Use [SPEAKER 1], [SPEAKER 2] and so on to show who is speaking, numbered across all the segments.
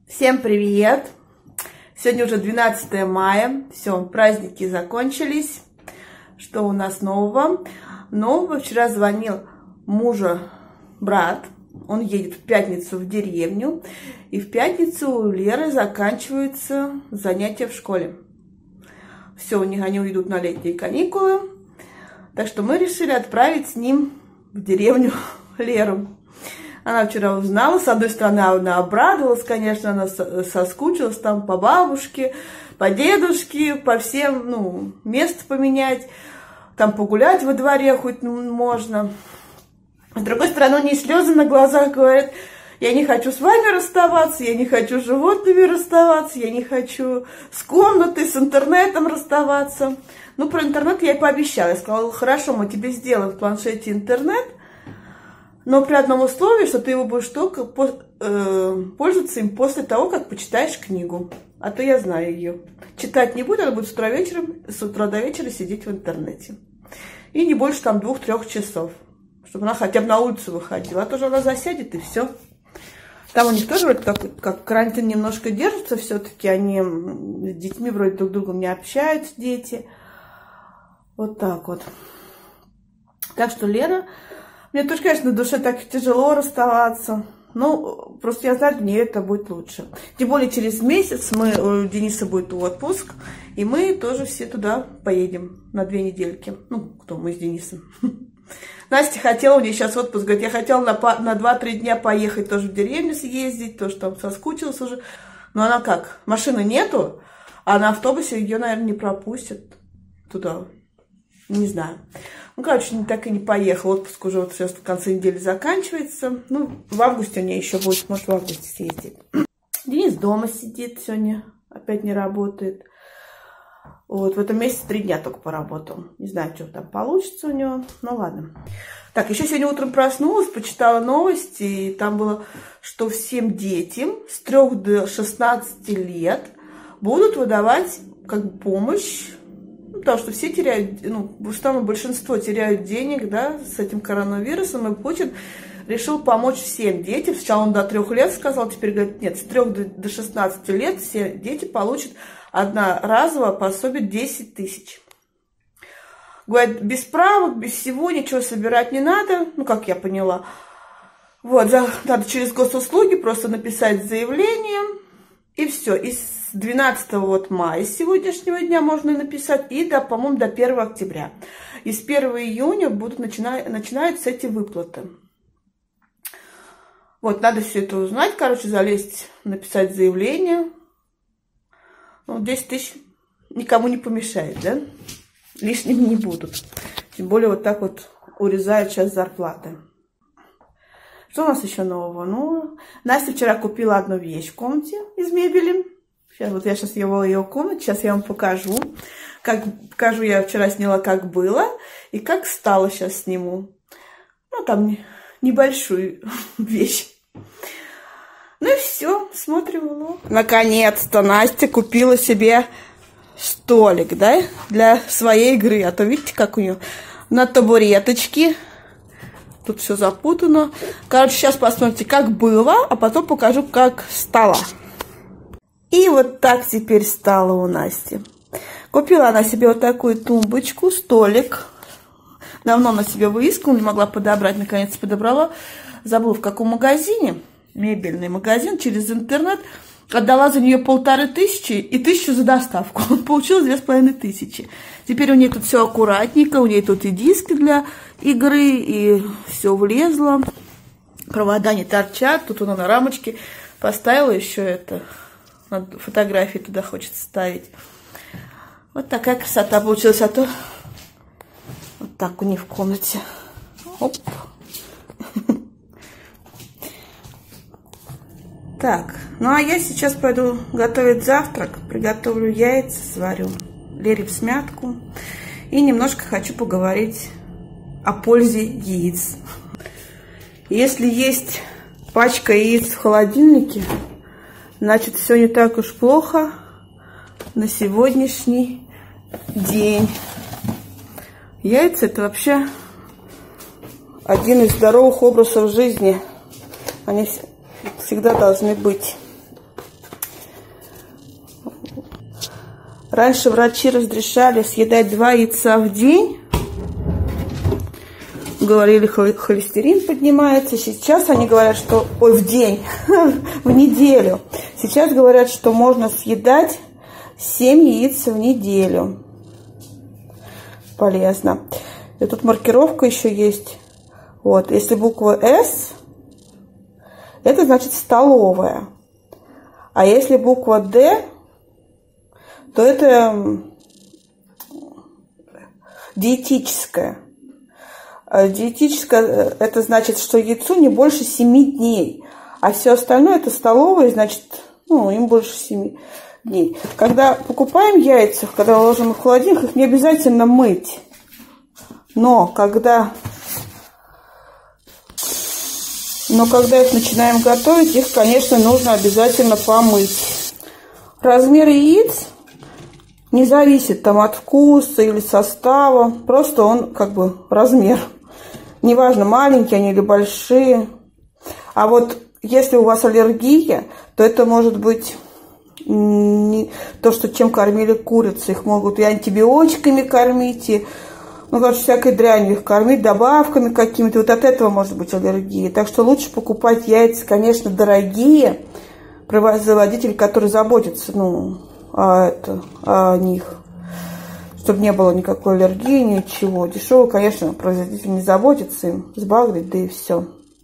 [SPEAKER 1] Всем привет! Сегодня уже 12 мая, все, праздники закончились. Что у нас нового? Нового вчера звонил мужа брат, он едет в пятницу в деревню, и в пятницу у Леры заканчиваются занятия в школе. Все, у них они уйдут на летние каникулы, так что мы решили отправить с ним в деревню Леру. Она вчера узнала, с одной стороны, она обрадовалась, конечно, она соскучилась там по бабушке, по дедушке, по всем, место поменять, там погулять во дворе хоть можно. С другой стороны, у нее слезы на глазах, говорят: я не хочу с вами расставаться, я не хочу с животными расставаться, я не хочу с комнатой, с интернетом расставаться. Про интернет я ей пообещала, я сказала: хорошо, мы тебе сделаем в планшете интернет, но при одном условии, что ты его будешь только пользоваться им после того, как почитаешь книгу. А то я знаю ее. Читать не будет, она будет с утра до вечера сидеть в интернете. И не больше там 2-3 часов. Чтобы она хотя бы на улицу выходила. А то же она засядет и все. Там у них тоже вроде как карантин немножко держится. Все-таки они с детьми вроде друг с другом не общаются, дети. Вот так вот. Так что Лера... Мне тоже, конечно, на душе так тяжело расставаться. Просто я знаю, мне это будет лучше. Тем более через месяц у Дениса будет отпуск. И мы тоже все туда поедем на 2 недельки. Кто мы с Денисом. Настя хотела, у нее сейчас отпуск, говорит: я хотела на 2-3 дня поехать тоже в деревню съездить, тоже там соскучилась уже. Но она как? Машины нету, а на автобусе ее, наверное, не пропустят туда. Не знаю. Так и не поехала. Отпуск уже вот сейчас в конце недели заканчивается. В августе у нее еще будет, может, в августе съездит. Денис дома сидит сегодня, опять не работает. Вот, в этом месяце 3 дня только поработал. Не знаю, что там получится у него. Ладно. Так, еще сегодня утром проснулась, почитала новости, и там было, что всем детям с 3 до 16 лет будут выдавать помощь. Потому что все теряют, в основном большинство теряют денег, с этим коронавирусом, и Путин решил помочь всем детям. Сначала он до 3 лет сказал, теперь говорит: нет, с 3 до 16 лет все дети получат одноразово пособие 10 тысяч. Говорит, без правок, без всего, ничего собирать не надо, как я поняла. Вот, надо через госуслуги просто написать заявление, и все. И с 12 мая, с сегодняшнего дня, можно написать, и, по-моему, до 1 октября. И с 1 июня начинаются эти выплаты. Вот, надо все это узнать, залезть, написать заявление. 10 тысяч никому не помешает, да? Лишними не будут. Тем более вот так вот урезают сейчас зарплаты. Что у нас еще нового? Настя вчера купила одну вещь в комнате из мебели. Я сейчас ее в комнате, сейчас я вам покажу. Я вчера сняла, как было, и как стало, сейчас сниму. Там небольшую вещь. И все, смотрим влог. Наконец-то Настя купила себе столик, для своей игры. А то видите, как у нее на табуреточке. Тут все запутано. Сейчас посмотрите, как было, а потом покажу, как стало. И вот так теперь стало у Насти. Купила она себе вот такую тумбочку, столик. Давно она себе выискала, не могла подобрать, наконец подобрала. Забыла, в каком магазине. Мебельный магазин, через интернет. Отдала за нее 1500 и 1000 за доставку. Получилось 2500. Теперь у нее тут все аккуратненько. У нее тут и диски для игры, и все влезло. Провода не торчат. Тут она на рамочке поставила еще это. Фотографии туда хочется ставить. Вот такая красота получилась. А то вот так у нее в комнате. Оп. Так, а я сейчас пойду готовить завтрак. Приготовлю яйца, сварю Лере всмятку. И немножко хочу поговорить о пользе яиц. Если есть пачка яиц в холодильнике, значит, все не так уж плохо на сегодняшний день. Яйца — это вообще один из здоровых образов жизни. Они всегда должны быть. Раньше врачи разрешали съедать 2 яйца в день. Говорили, холестерин поднимается. Сейчас они говорят, что... Ой, в день. В неделю. Сейчас говорят, что можно съедать 7 яиц в неделю. Полезно. И тут маркировка еще есть. Вот. Если буква «С», это значит столовая. А если буква «Д», то это диетическая. Диетическое, это значит, что яйцу не больше 7 дней. А все остальное это столовые, значит, ну, им больше 7 дней. Когда покупаем яйца, когда ложим их в холодильник, их не обязательно мыть. Но когда их начинаем готовить, их, конечно, нужно обязательно помыть. Размер яиц не зависит там от вкуса или состава. Просто он как бы размер. Неважно, маленькие они или большие. А вот если у вас аллергия, то это может быть не то, что чем кормили курицы. Их могут и антибиотиками кормить, и, ну, короче, всякой дрянью их кормить, добавками какими-то. Вот от этого может быть аллергия. Так что лучше покупать яйца, конечно, дорогие, производители, которые заботятся, ну, о них, чтобы не было никакой аллергии, ничего. Дешевый, конечно, производитель не заботится, им сбагрить, да и все.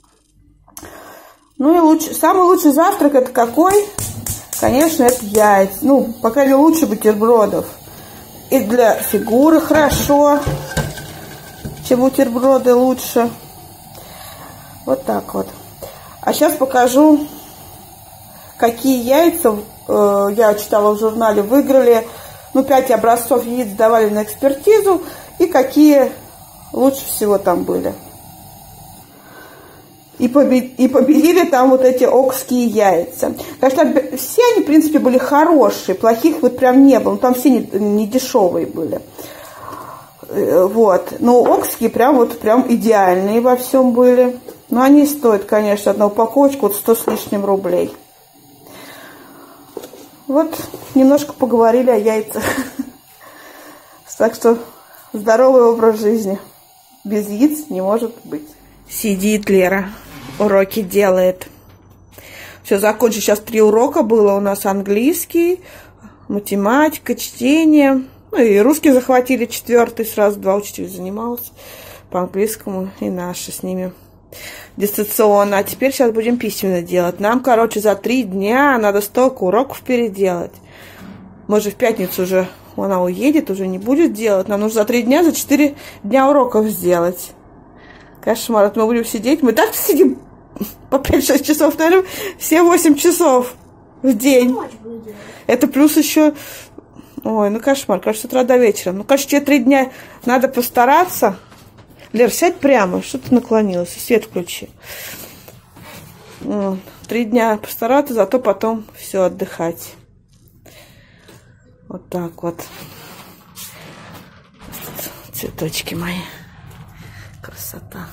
[SPEAKER 1] Ну и самый лучший завтрак это какой? Конечно, это яйца. Ну, по крайней мере, лучше бутербродов. И для фигуры хорошо, чем бутерброды лучше. Вот так вот. А сейчас покажу, какие яйца, я читала в журнале, выиграли. Ну, 5 образцов яиц давали на экспертизу. И какие лучше всего там были. И победили там вот эти окские яйца. Конечно, все они, в принципе, были хорошие. Плохих вот прям не было. Ну, там все не дешевые были. Вот. Но окские прям идеальные во всем были. Но они стоят, конечно, одна упаковочка вот 100 с лишним рублей. Вот немножко поговорили о яйцах. Так что здоровый образ жизни. Без яиц не может быть. Сидит Лера, уроки делает. Все, закончу. Сейчас 3 урока было у нас: английский, математика, чтение. Ну и русский захватили 4-й, сразу 2 учителя занималась по английскому, и наши с ними дистанционно. А теперь сейчас будем письменно делать. Нам, короче, за 3 дня надо столько уроков переделать. Может, в пятницу уже она уедет, уже не будет делать. Нам нужно за 3 дня, за 4 дня уроков сделать. Кошмар. Мы будем сидеть. Мы так сидим по 5-6 часов, наверное, все 8 часов в день. Это плюс еще... Ой, ну кошмар. Кажется, с утра до вечера. Ну, кажется, тебе 3 дня надо постараться. Лер, сядь прямо. Что ты наклонилась? Свет включи. 3 дня постараться, зато потом все отдыхать. Вот так вот. Цветочки мои. Красота.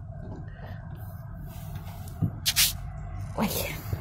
[SPEAKER 1] Ой.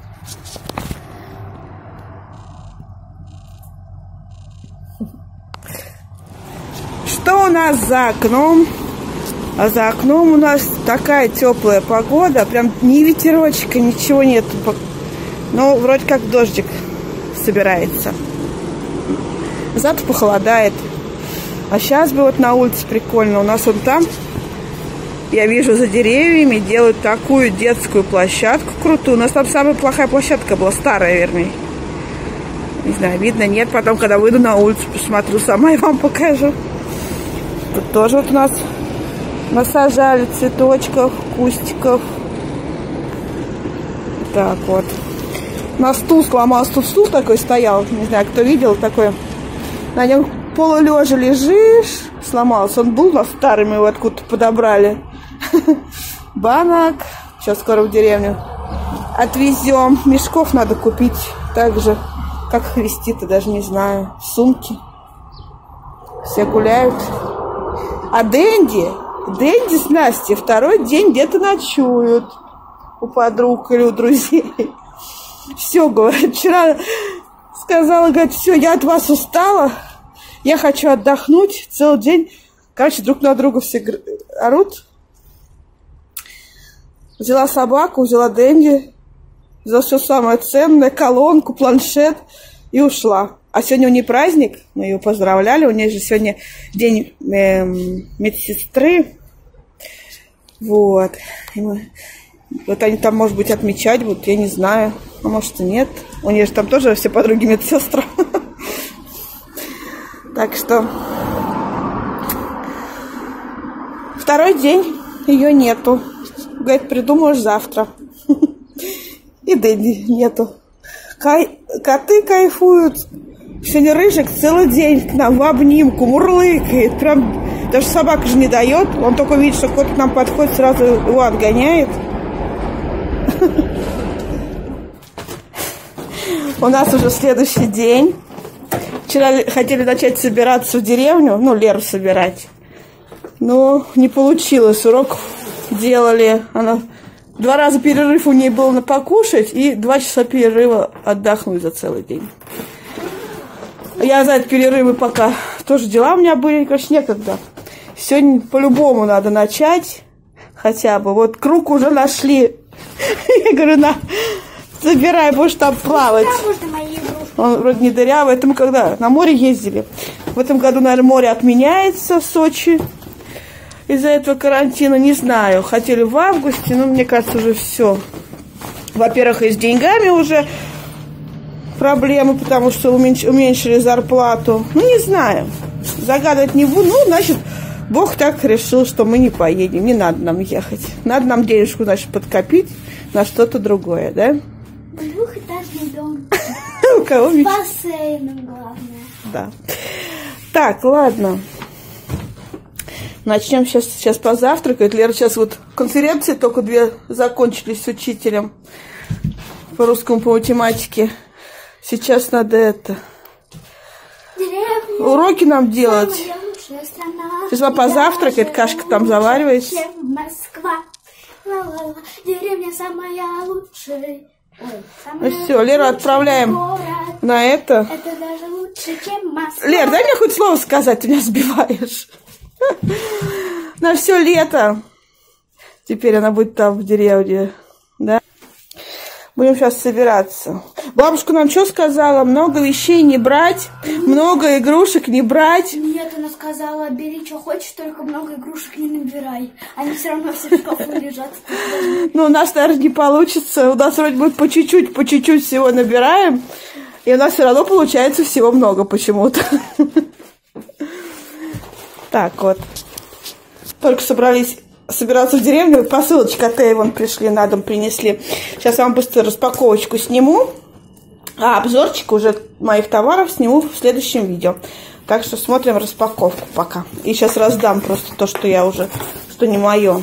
[SPEAKER 1] Что у нас за окном? А за окном у нас такая теплая погода. Прям ни ветерочка, ничего нет. Но вроде как дождик собирается. Завтра похолодает. А сейчас бы вот на улице прикольно. У нас вот там, я вижу, за деревьями делают такую детскую площадку крутую. У нас там самая плохая площадка была, старая, вернее. Не знаю, видно, нет. Потом, когда выйду на улицу, посмотрю сама и вам покажу. Тут тоже вот у нас насажали цветочков, кустиков. Так вот. У нас стул сломался. Тут стул такой стоял. Не знаю, кто видел такой. На нем полулежа лежишь. Сломался. Он был у нас старый, мы его откуда-то подобрали. Банок. Сейчас скоро в деревню отвезем. Мешков надо купить. Так же, как хвести-то, даже не знаю. Сумки. Все гуляют. А Дэнди с Настей 2-й день где-то ночуют. У подруг или у друзей. Все, говорят, вчера Сказала, говорит, все, я от вас устала. Я хочу отдохнуть целый день. Короче, друг на друга все орут. Взяла собаку, взяла Дэнди. Взяла все самое ценное, колонку, планшет и ушла. А сегодня у нее праздник, мы ее поздравляли. У нее же сегодня день медсестры. Вот. Вот они там, может быть, отмечать будут, я не знаю. А может и нет. У нее же там тоже все подруги медсестры. Так что второй день ее нету. Говорит, придумаешь завтра. И Дэнди нету. Коты кайфуют. Сегодня Рыжик целый день к нам в обнимку мурлыкает. Прям даже собака же не дает. Он только видит, что кот к нам подходит, сразу его отгоняет. У нас уже следующий день. Вчера хотели начать собираться в деревню, ну, Леру собирать. Но не получилось. Урок делали. Она 2 раза перерыв у ней был на покушать и 2 часа перерыва отдохнуть за целый день. Я за эти перерывы пока тоже дела у меня были, конечно, некогда. Сегодня по-любому надо начать хотя бы. Вот круг уже нашли. Я говорю, на, забирай, будешь там плавать. Он вроде не дырявый. Это мы когда на море ездили. В этом году, наверное, море отменяется в Сочи. Из-за этого карантина, не знаю. Хотели в августе, но мне кажется, уже все. Во-первых, и с деньгами уже проблемы, потому что уменьшили зарплату. Ну, не знаю. Загадывать не буду. Ну, значит, Бог так решил, что мы не поедем. Не надо нам ехать. Надо нам денежку, значит, подкопить на что-то другое, да?
[SPEAKER 2] Двухэтажный дом.
[SPEAKER 1] У кого?
[SPEAKER 2] С бассейном, главное.
[SPEAKER 1] Да. Так, ладно. Начнем сейчас позавтракать. Лера, сейчас вот конференции только 2 закончились с учителем по русскому, по математике. Сейчас надо это...
[SPEAKER 2] Деревня,
[SPEAKER 1] уроки нам делать. Сейчас она позавтракает, кашка там заваривается.
[SPEAKER 2] Москва. Ла-ла-ла. Деревня самая лучшая.
[SPEAKER 1] Ну все, Леру отправляем на это.
[SPEAKER 2] Это даже лучше, чем Москва.
[SPEAKER 1] Лер, дай мне хоть слово сказать, ты меня сбиваешь. На все лето. Теперь она будет там в деревне. Да? Будем сейчас собираться. Бабушка нам что сказала? Много вещей не брать, много игрушек не брать.
[SPEAKER 2] Нет, она сказала, бери, что хочешь, только много игрушек не набирай. Они все равно все в шкафу лежат.
[SPEAKER 1] Ну, у нас, наверное, не получится. У нас вроде бы по чуть-чуть всего набираем. И у нас все равно получается всего много почему-то. Так вот. Только собираться в деревню. Посылочка от Avon пришли, на дом принесли. Сейчас я вам быстро распаковочку сниму. А обзорчик уже моих товаров сниму в следующем видео. Так что смотрим распаковку пока. И сейчас раздам просто то, что я уже, что не мое.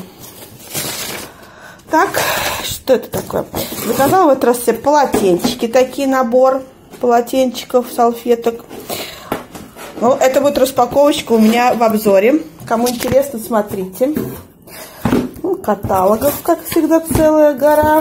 [SPEAKER 1] Так, что это такое? Заказала в этот раз себе полотенчики, такие набор полотенчиков, салфеток. Ну, это будет распаковочка у меня в обзоре. Кому интересно, смотрите. Ну, каталогов, как всегда, целая гора.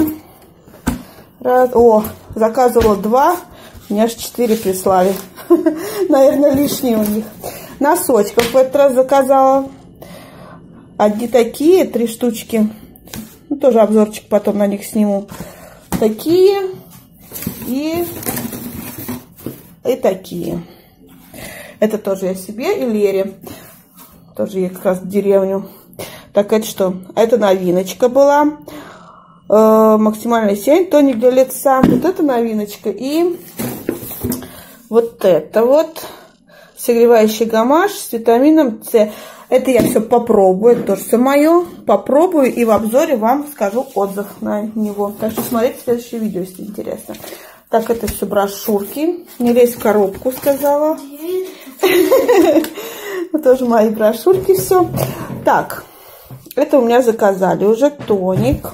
[SPEAKER 1] О, заказывала 2. Мне аж 4 прислали. Наверное, лишние у них. Носочков в этот раз заказала. Одни такие, 3 штучки. Ну, тоже обзорчик потом на них сниму. Такие и такие. Это тоже я себе и Лере. Тоже ей как раз в деревню. Так, это что? Это новиночка была. Максимальный сень, тоник для лица. Вот это новиночка. И вот это вот. Согревающий гамаш с витамином С. Это я все попробую. Это тоже все мое. Попробую и в обзоре вам скажу отзыв на него. Так что смотрите следующее видео, если интересно. Так, это все брошюрки. Не лезь в коробку, сказала. Тоже мои брошюрки все. Так, это у меня заказали уже тоник.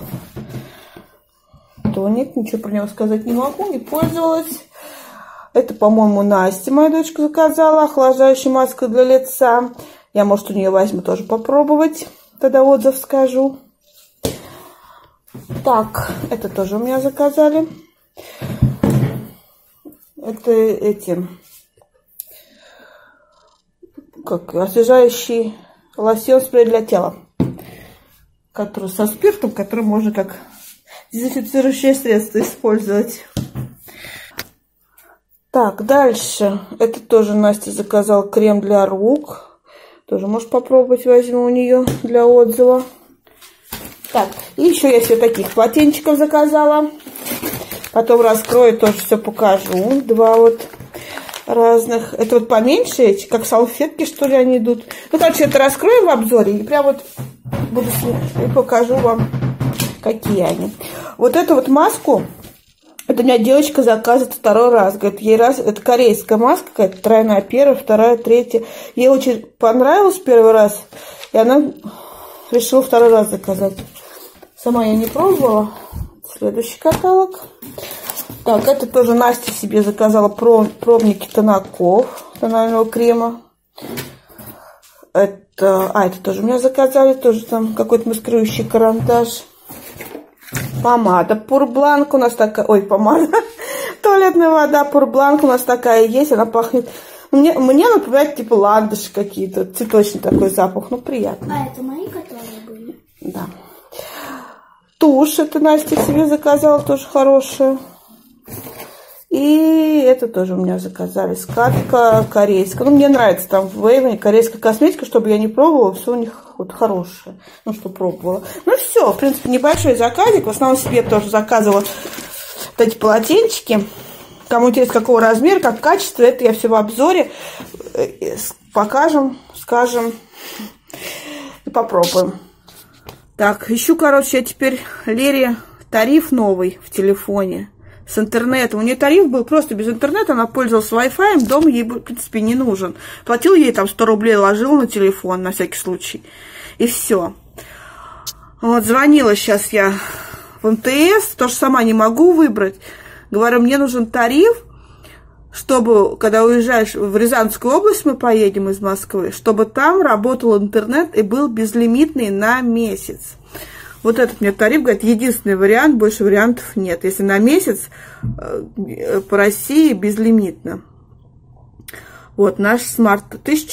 [SPEAKER 1] Тоник, ничего про него сказать не могу, не пользовалась. Это, по-моему, Настя, моя дочка, заказала. Охлаждающая маска для лица. Я, может, у нее возьму тоже попробовать. Тогда отзыв скажу. Так, это тоже у меня заказали. это эти, как освежающий лосьон, спрей для тела, который со спиртом, который можно как дезинфицирующее средство использовать. Так, дальше. Это тоже Настя заказала крем для рук. Тоже можешь попробовать, возьму у нее для отзыва. Так, и еще я себе таких полотенчиков заказала. Потом раскрою, тоже все покажу. Два вот разных. Это вот поменьше эти, как салфетки, что ли, они идут. Ну, короче, это раскроем в обзоре. И прям вот буду и покажу вам, какие они. Вот эту вот маску, это у меня девочка заказывает второй раз. Говорит, ей раз, это корейская маска, какая-то тройная, первая, вторая, третья. Ей очень понравилось первый раз, и она решила второй раз заказать. Сама я не пробовала. Следующий каталог. Так, это тоже Настя себе заказала пробники тонаков, тонального крема. Это тоже у меня заказали, тоже там какой-то маскирующий карандаш. Помада Пурбланк у нас такая, ой, помада, туалетная вода Пурбланк у нас такая есть, она пахнет, мне напоминает типа ландыши какие-то, цветочный такой запах, ну приятно.
[SPEAKER 2] А это мои, которые были?
[SPEAKER 1] Да. Тушь, это Настя себе заказала, тоже хорошая. И это тоже у меня заказали. Скатка корейская. Ну, мне нравится там в Эйвоне корейская косметика, чтобы я не пробовала. Все у них вот хорошее. Ну, что пробовала. Ну, все. В принципе, небольшой заказик. В основном себе тоже заказывала вот эти полотенчики. Кому интересно, какого размера, как качество, это я все в обзоре покажем, скажем и попробуем. Так, ищу, короче, я теперь Лере тариф новый в телефоне. С интернетом. У нее тариф был просто без интернета, она пользовалась Wi-Fi, дом ей, в принципе, не нужен. Платил ей там 100 рублей, ложил на телефон на всякий случай. И все. Вот, звонила сейчас я в МТС, тоже сама не могу выбрать. Говорю, мне нужен тариф, чтобы, когда уезжаешь в Рязанскую область, мы поедем из Москвы, чтобы там работал интернет и был безлимитный на месяц. Вот этот мне тариф, говорит, единственный вариант, больше вариантов нет. Если на месяц по России безлимитно. Вот, наш смарт.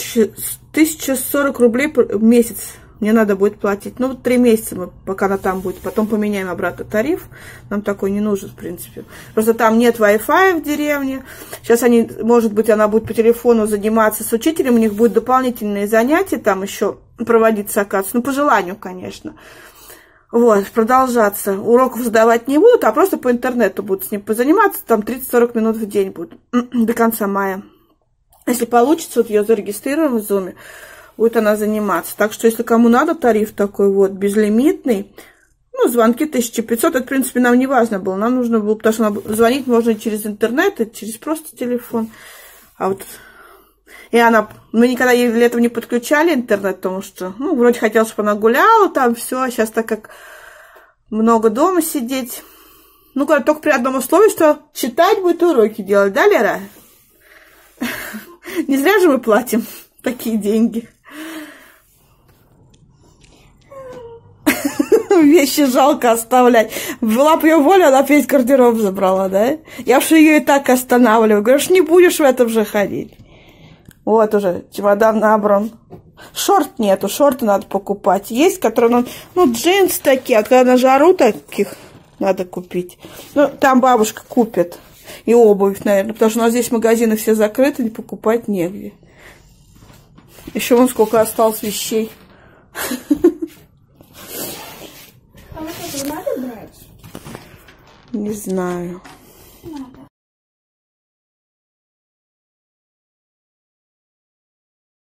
[SPEAKER 1] 1040 рублей в месяц мне надо будет платить. Ну, 3 месяца мы, пока она там будет. Потом поменяем обратно тариф. Нам такой не нужен, в принципе. Просто там нет Wi-Fi в деревне. Сейчас они, может быть, она будет по телефону заниматься с учителем. У них будут дополнительные занятия там еще проводиться, оказывается. Ну, по желанию, конечно. Вот, продолжаться. Уроков задавать не будут, а просто по интернету будут с ним позаниматься. Там 30-40 минут в день будут до конца мая. Если получится, вот ее зарегистрируем в Zoom, будет она заниматься. Так что, если кому надо тариф такой вот, безлимитный, ну, звонки 1500, это, в принципе, нам не важно было. Нам нужно было, потому что звонить можно через интернет, и через просто телефон. А вот... И она, мы никогда ей для этого не подключали интернет, потому что, ну, вроде хотела, чтобы она гуляла там, все, а сейчас так как много дома сидеть. Ну, только при одном условии, что читать будет, уроки делать, да, Лера? Не зря же мы платим такие деньги. Вещи жалко оставлять. Была бы ее воля, она весь гардероб забрала, да? Я уж ее и так останавливаю. Говоришь, не будешь в этом же ходить. Вот уже чемодан набран. Шорт нету, шорты надо покупать. Есть, которые, ну, джинсы такие, а когда на жару таких надо купить. Ну, там бабушка купит. И обувь, наверное, потому что у нас здесь магазины все закрыты, не покупать негде. Еще вон сколько осталось вещей.
[SPEAKER 2] А вот это надо брать?
[SPEAKER 1] Не знаю.